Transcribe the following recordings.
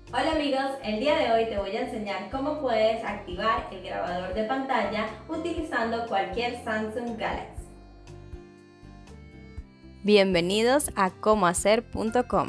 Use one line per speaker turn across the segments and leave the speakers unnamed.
Hola amigos, el día de hoy te voy a enseñar cómo puedes activar el grabador de pantalla utilizando cualquier Samsung Galaxy.
Bienvenidos a comohacer.com.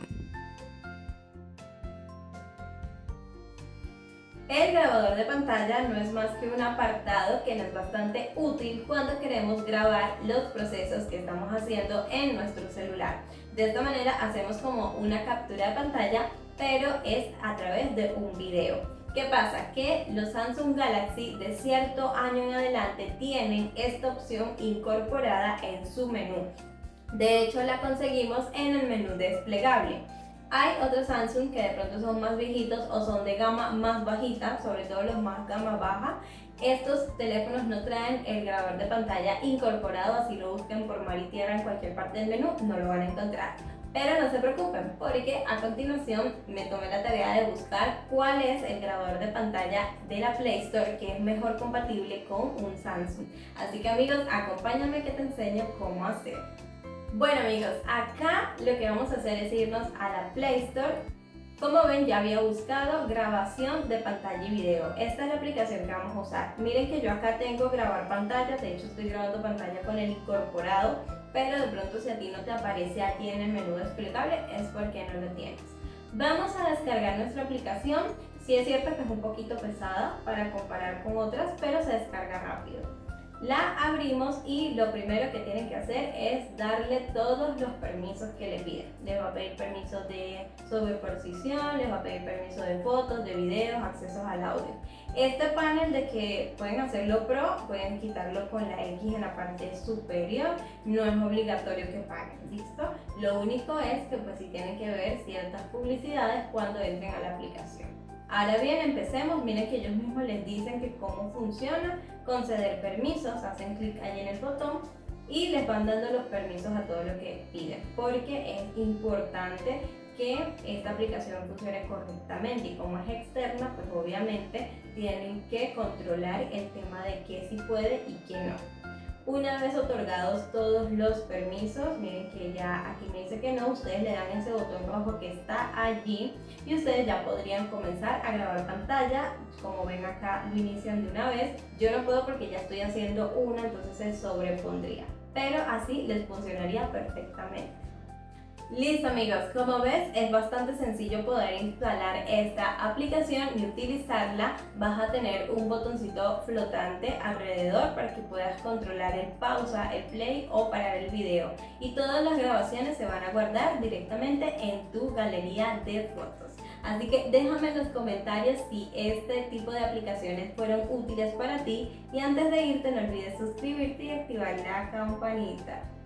El grabador de pantalla no es más que un apartado que nos es bastante útil cuando queremos grabar los procesos que estamos haciendo en nuestro celular. De esta manera hacemos como una captura de pantalla, pero es a través de un video. ¿Qué pasa? Que los Samsung Galaxy de cierto año en adelante tienen esta opción incorporada en su menú. De hecho, la conseguimos en el menú desplegable. Hay otros Samsung que de pronto son más viejitos o son de gama más bajita, sobre todo los más gama baja. Estos teléfonos no traen el grabador de pantalla incorporado, así lo busquen por mar y tierra en cualquier parte del menú, no lo van a encontrar. Pero no se preocupen, porque a continuación me tomé la tarea de buscar cuál es el grabador de pantalla de la Play Store que es mejor compatible con un Samsung. Así que amigos, acompáñame que te enseño cómo hacer. Bueno amigos, acá lo que vamos a hacer es irnos a la Play Store. Como ven, ya había buscado grabación de pantalla y video. Esta es la aplicación que vamos a usar. Miren que yo acá tengo grabar pantalla, de hecho estoy grabando pantalla con el incorporado, pero de pronto si a ti no te aparece aquí en el menú desplegable es porque no lo tienes. Vamos a descargar nuestra aplicación. Sí es cierto que es un poquito pesada para comparar con otras, pero se descarga rápido. La abrimos y lo primero que tienen que hacer es darle todos los permisos que le piden. Les va a pedir permiso de sobreposición, les va a pedir permiso de fotos, de videos, accesos al audio. Este panel de que pueden hacerlo pro, pueden quitarlo con la X en la parte superior, no es obligatorio que paguen, ¿listo? Lo único es que pues sí tienen que ver ciertas publicidades cuando entren a la aplicación. Ahora bien, empecemos. Miren que ellos mismos les dicen que cómo funciona. Conceder permisos, hacen clic allí en el botón y les van dando los permisos a todo lo que piden, porque es importante que esta aplicación funcione correctamente, y como es externa, pues obviamente tienen que controlar el tema de qué sí puede y qué no. Una vez otorgados todos los permisos, miren que ya aquí me dice que no, ustedes le dan ese botón rojo que está allí y ustedes ya podrían comenzar a grabar pantalla. Como ven acá lo inician de una vez. Yo no puedo porque ya estoy haciendo una, entonces se sobrepondría, pero así les funcionaría perfectamente. Listo amigos, como ves es bastante sencillo poder instalar esta aplicación y utilizarla. Vas a tener un botoncito flotante alrededor para que puedas controlar el pausa, el play o parar el video, y todas las grabaciones se van a guardar directamente en tu galería de fotos. Así que déjame en los comentarios si este tipo de aplicaciones fueron útiles para ti, y antes de irte no olvides suscribirte y activar la campanita.